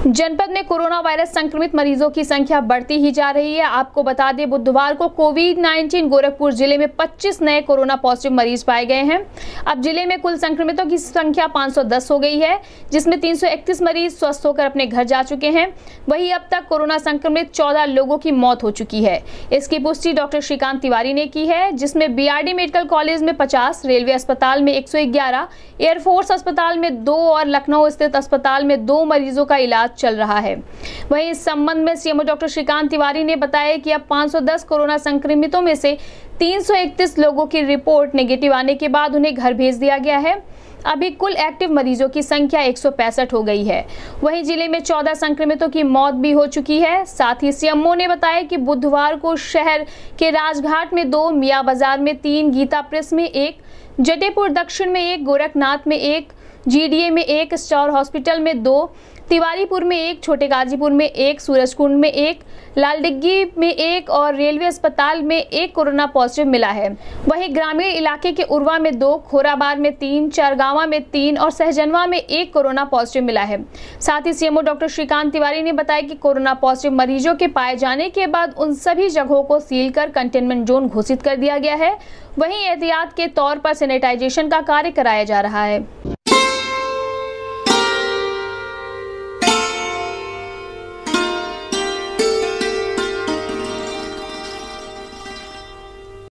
जनपद में corona virus संक्रमित मरीजों की संख्या बढ़ती ही जा रही है। आपको बता दें, बुधवार को कोविड-19 गोरखपुर जिले में 25 नए कोरोना पॉजिटिव मरीज पाए गए हैं। अब जिले में कुल संक्रमितों की संख्या 510 हो गई है, जिसमें 331 मरीज स्वस्थ होकर अपने घर जा चुके हैं। वहीं अब तक कोरोना संक्रमित 14 लोगों की मौत हो चुकी है। इसकी पुष्टि डॉक्टर श्रीकांत तिवारी ने की है, जिसमें बीआरडी मेडिकल कॉलेज में 50, रेलवे अस्पताल में 111, एयरफोर्स अस्पताल में 2 और लखनऊ स्थित अस्पताल में 2 मरीजों का इलाज चल रहा है। वहीं इस संबंध में सीएमओ डॉक्टर श्रीकांत तिवारी ने बताया कि अब 510 कोरोना संक्रमितों में से 331 लोगों की रिपोर्ट नेगेटिव आने के बाद उन्हें घर भेज दिया गया है। अभी कुल एक्टिव मरीजों की संख्या 165 हो गई है। वहीं जिले में 14 संक्रमितों की मौत भी हो चुकी है। साथ ही सीएमओ ने बताया कि बुधवार को शहर के राजघाट में 2, मियां बाजार में 3, गीता प्रेस में 1, जटेपुर दक्षिण में 1, गोरखनाथ में 1, जीडीए में 1, स्टार हॉस्पिटल में 2, तिवारीपुर में 1, छोटे गाजीपुर में 1, सूरजकुंड में 1, लालडिग्गी में 1 और रेलवे अस्पताल में 1 कोरोना पॉजिटिव मिला है। वहीं ग्रामीण इलाके के उर्वा में 2, खोराबार में 3, चारगांवा में 3 और सहजनवा में 1 कोरोना पॉजिटिव मिला है। साथ ही सीएमओ डॉक्टर श्रीकांत तिवारी ने बताया कि कोरोना पॉजिटिव मरीजों के पाए जाने के बाद उन सभी जगहों को सील कर कंटेनमेंट जोन घोषित कर दिया गया है। वहीं एहतियात के तौर पर सैनिटाइजेशन का कार्य कराया जा रहा है।